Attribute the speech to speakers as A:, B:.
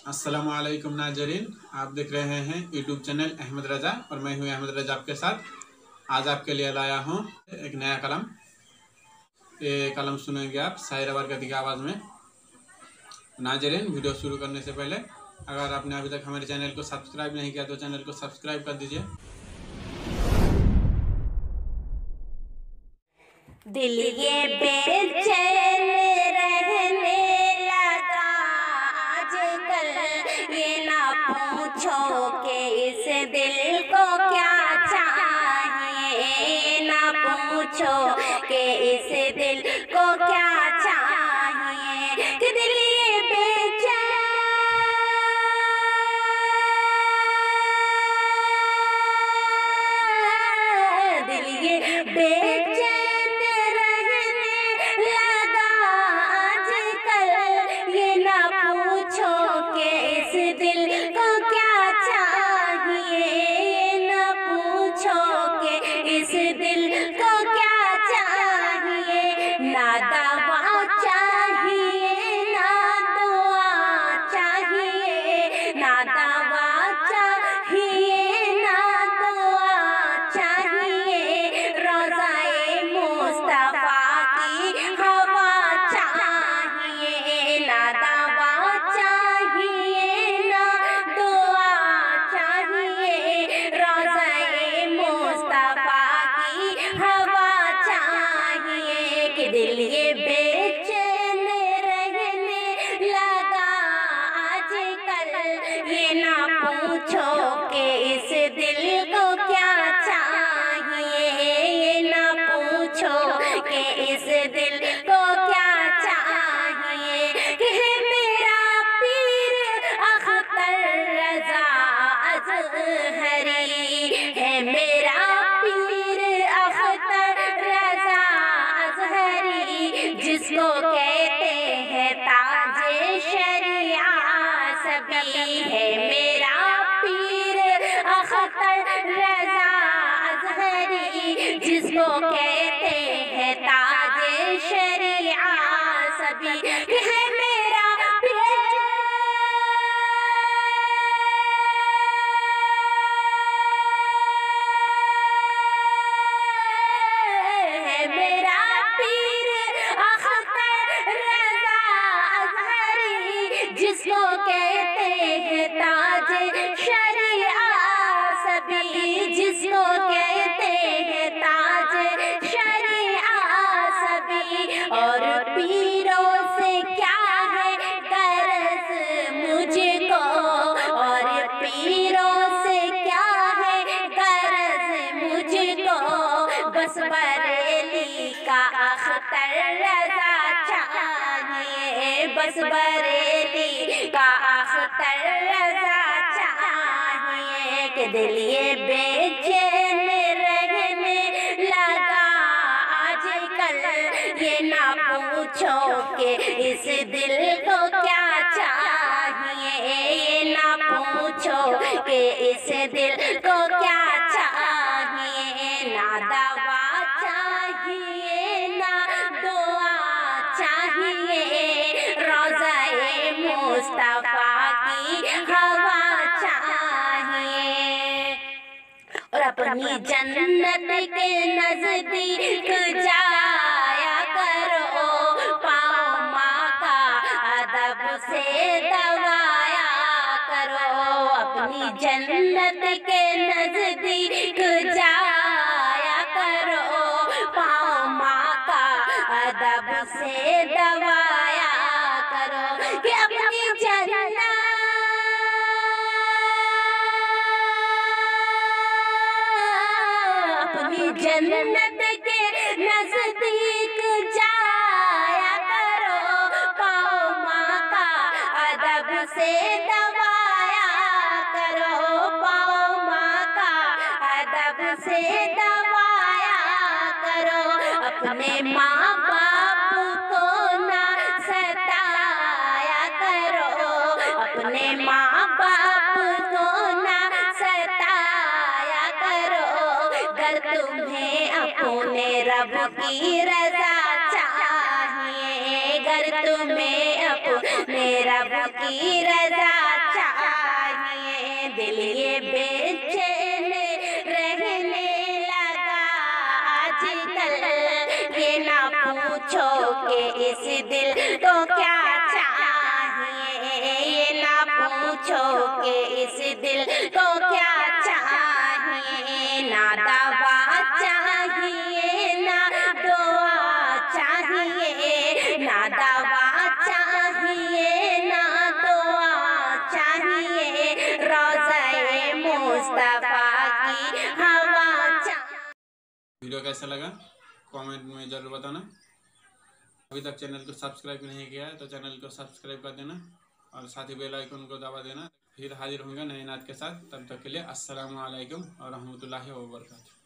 A: अस्सलामुअलैकुम नाजरीन, आप देख रहे हैं यूट्यूब चैनल अहमद रज़ा और मैं हूं अहमद रज़ा आपके साथ। आज आपके लिए लाया हूं एक नया कलम। ये कलम सुनेंगे आप शायर बरकती की आवाज़ में। नाजरीन, वीडियो शुरू करने से पहले अगर आपने अभी तक हमारे चैनल को सब्सक्राइब नहीं किया तो चैनल को सब्सक्राइब कर दीजिए।
B: दिल ये बेचैन रहने लगा आजकल, ये ना पूछो कि इस दिल को क्या चाहिए, ना पूछो कि इस दिल को क्या चाहिए। कि दिल ये बेचैन, दिल ये बेचैन ना दवा चाहिए ना दुआ चाहिए, ना दवा चाहिए ना दुआ चाहिए। रोज़ाए मुस्तफा की हवा चाहिए, ना दवा चाहिए ना दुआ चाहिए। रोज़ाए मुस्तफा की हवा चाहिए। कि दिल ये बेचैन रहने लगा आजकल, ये ना पूछो कि इस दिल को क्या चाहिए, ये ना पूछो कि इस दिल को क्या चाहिए। कि है मेरा पीर अख्तर रज़ा अज़हरी, है मेरा पीर अख्तर रज़ा अज़हरी, जिसको कहते हैं ताजे शरिया सभी। है मेरा पीर अख्तर रज़ा अज़हरी, जिसको कहते हैं ताजे शरिया सभी। है मेरा जिसको कहते हैं ताज शरिया सभी, जिसको कहते हैं ताज शरिया सभी। और पीरों से क्या है गरज मुझको, और पीरों से क्या है गरज मुझको, बस बरेली का अख्तर रज़ा चाहिए, बस बरेली का अख्तर रज़ा चाहिए। कि दिल ये बेचैन रहने लगा आजकल, ये ना पूछो कि इस दिल को क्या चाहिए, ये ना पूछो कि इस दिल को क्या चाहिए। ना दवा चाहिए ना दुआ चाहिए, रोज़ाए मुस्तफा की हवा चाहिए। और अपनी जन्नत के नजदीक जाया करो, पाँव माँ का अदब से दबाया करो। अपनी जन्नत के नजदीक जाया करो, पाँव माँ का अदब से दबाया करो। कि अपनी जन्नत, अपनी जन्नत के नजदीक जाया करो, पाँव माँ का अदब से दबाया करो, पाँव माँ का अदब से दबाया करो। अपने माँ बाप को ना सताया करो, अपने माँ बाप को ना सताया करो। गर तुम्हें अपने रब की रज़ा चाहिए, गर तुम्हें अपने रब की रज़ा इस दिल को क्या चाहिए, ये ना पूछो कि इस दिल को क्या चाहिए। ना दवा चाहिए ना दुआ चाहिए, ना दवा चाहिए ना दुआ चाहिए, रोज़े मुस्तफा की हवा चाहिए।
A: वीडियो कैसा लगा कमेंट में ज़रूर बताना। अभी तक चैनल को सब्सक्राइब नहीं किया है तो चैनल को सब्सक्राइब कर देना और साथ ही बेल आइकन को दबा देना। फिर हाजिर होंगे नए नात के साथ, तब तक के लिए अस्सलामु अलैकुम और रहमतुल्लाहि व बरकातुहू।